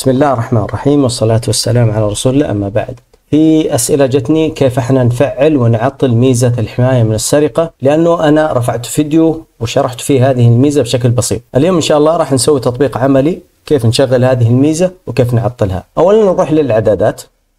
بسم الله الرحمن الرحيم والصلاة والسلام على رسول الله. أما بعد، في أسئلة جتني كيف احنا نفعل ونعطل ميزة الحماية من السرقة، لأنه أنا رفعت فيديو وشرحت فيه هذه الميزة بشكل بسيط. اليوم إن شاء الله راح نسوي تطبيق عملي كيف نشغل هذه الميزة وكيف نعطلها. أولا نروح للإعدادات،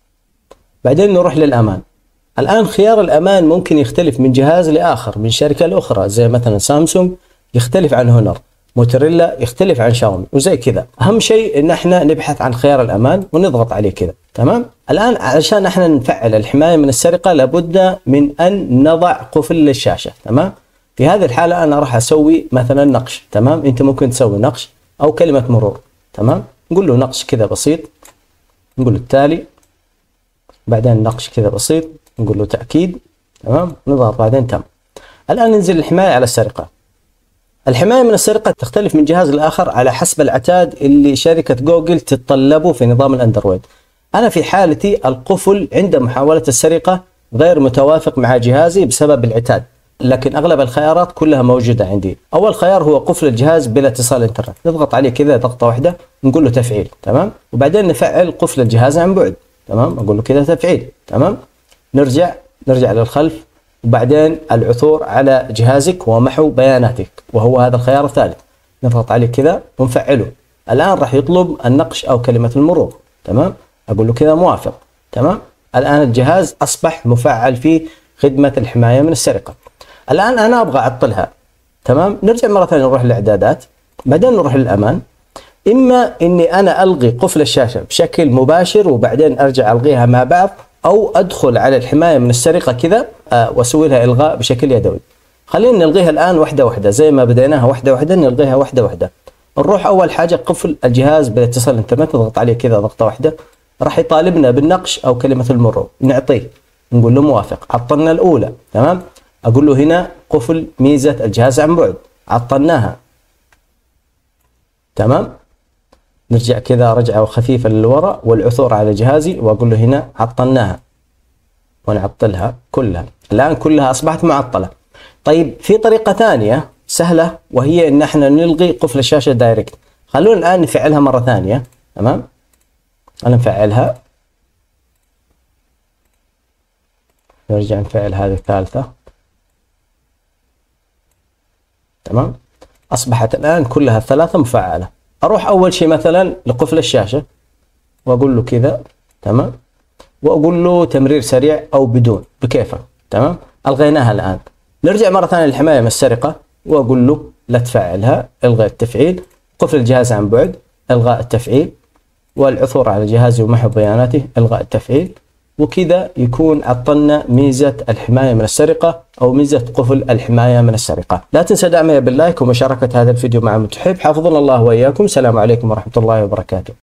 بعدين نروح للأمان. الآن خيار الأمان ممكن يختلف من جهاز لآخر، من شركة لأخرى، زي مثلا سامسونج يختلف عن هونر، موتوريلا يختلف عن شاومي وزي كذا. اهم شيء ان احنا نبحث عن خيار الامان ونضغط عليه كذا. تمام. الان علشان احنا نفعل الحمايه من السرقه لابد من ان نضع قفل للشاشه. تمام. في هذه الحاله انا راح اسوي مثلا نقش. تمام. انت ممكن تسوي نقش او كلمه مرور. تمام. نقول له نقش كذا بسيط، نقول له التالي، بعدين نقش كذا بسيط، نقول له تاكيد. تمام. نضغط بعدين تم. الان ننزل الحمايه على السرقه. الحماية من السرقة تختلف من جهاز لآخر على حسب العتاد اللي شركة جوجل تتطلبه في نظام الأندرويد. أنا في حالتي القفل عند محاولة السرقة غير متوافق مع جهازي بسبب العتاد، لكن أغلب الخيارات كلها موجودة عندي. أول خيار هو قفل الجهاز بلا اتصال إنترنت، نضغط عليه كذا ضغطة واحدة، نقول له تفعيل. تمام. وبعدين نفعل قفل الجهاز عن بعد. تمام. أقول له كذا تفعيل. تمام. نرجع للخلف، وبعدين العثور على جهازك ومحو بياناتك، وهو هذا الخيار الثالث. نضغط عليه كذا ونفعله. الآن راح يطلب النقش أو كلمة المرور. تمام. أقول له كذا موافق. تمام. الآن الجهاز أصبح مفعل في خدمة الحماية من السرقة. الآن أنا أبغى أعطلها. تمام. نرجع مرة ثانية، نروح للإعدادات، بعدين نروح للأمان. إما إني أنا ألغي قفل الشاشة بشكل مباشر وبعدين أرجع ألغيها مع بعض، أو أدخل على الحماية من السرقة كذا وأسوي لها إلغاء بشكل يدوي. خلينا نلغيها الآن واحدة واحدة، زي ما بديناها واحدة واحدة نلغيها واحدة واحدة. نروح أول حاجة قفل الجهاز بالاتصال الإنترنت، نضغط عليه كذا ضغطة واحدة. راح يطالبنا بالنقش أو كلمة المرور، نعطيه، نقول له موافق. عطلنا الأولى. تمام. أقول له هنا قفل ميزة الجهاز عن بعد، عطلناها. تمام. نرجع كذا رجعة خفيفة للوراء والعثور على جهازي، وأقول له هنا عطلناها ونعطلها كلها. الآن كلها أصبحت معطلة. طيب في طريقة ثانية سهلة، وهي إن احنا نلغي قفل الشاشة دايركت. خلونا الآن نفعلها مرة ثانية. تمام. أنا نفعلها، نرجع نفعل هذه الثالثة. تمام. أصبحت الآن كلها الثلاثة مفعلة. أروح أول شيء مثلا لقفل الشاشة وأقول له كذا. تمام. وأقول له تمرير سريع أو بدون، بكيفك. تمام. ألغيناها الآن. نرجع مرة ثانية للحماية من السرقة وأقول له لا تفعلها، إلغاء التفعيل. قفل الجهاز عن بعد، إلغاء التفعيل. والعثور على جهازي ومحو بياناته، إلغاء التفعيل. وكذا يكون عطلنا ميزة الحماية من السرقة أو ميزة قفل الحماية من السرقة. لا تنسى دعمي باللايك ومشاركة هذا الفيديو مع من تحب. حفظنا الله وإياكم. السلام عليكم ورحمة الله وبركاته.